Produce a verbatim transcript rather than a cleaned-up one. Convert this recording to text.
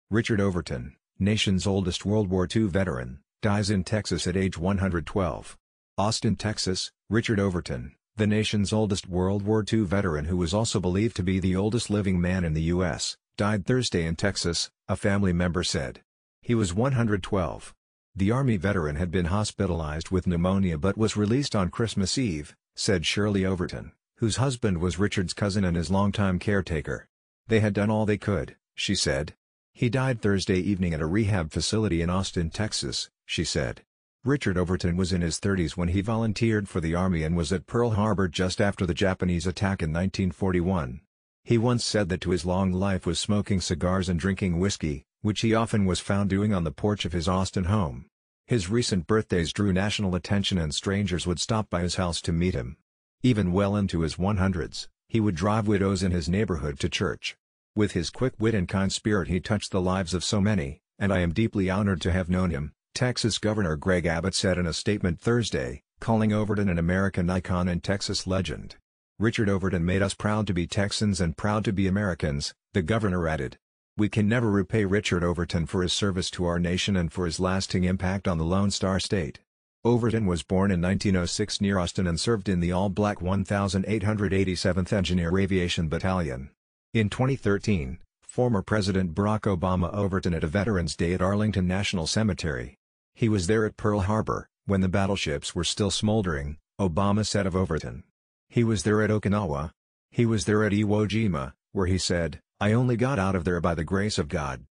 Richard Overton, nation's oldest World War Two veteran, dies in Texas at age one hundred twelve. Austin, Texas, Richard Overton, the nation's oldest World War Two veteran who was also believed to be the oldest living man in the U S, died Thursday in Texas, a family member said. He was one hundred twelve. The Army veteran had been hospitalized with pneumonia but was released on Christmas Eve, said Shirley Overton, whose husband was Richard's cousin and his longtime caretaker. They had done all they could, she said. He died Thursday evening at a rehab facility in Austin, Texas, she said. Richard Overton was in his thirties when he volunteered for the Army and was at Pearl Harbor just after the Japanese attack in nineteen forty-one. He once said that to his long life was smoking cigars and drinking whiskey, which he often was found doing on the porch of his Austin home. His recent birthdays drew national attention and strangers would stop by his house to meet him. Even well into his one hundreds, he would drive widows in his neighborhood to church. With his quick wit and kind spirit he touched the lives of so many, and I am deeply honored to have known him, Texas Governor Greg Abbott said in a statement Thursday, calling Overton an American icon and Texas legend. Richard Overton made us proud to be Texans and proud to be Americans, the governor added. We can never repay Richard Overton for his service to our nation and for his lasting impact on the Lone Star State. Overton was born in nineteen oh six near Austin and served in the all-black one thousand eight hundred eighty-seventh Engineer Aviation Battalion. In twenty thirteen, former President Barack Obama Overton at a Veterans Day at Arlington National Cemetery. He was there at Pearl Harbor, when the battleships were still smoldering, Obama said of Overton. He was there at Okinawa. He was there at Iwo Jima, where he said, I only got out of there by the grace of God.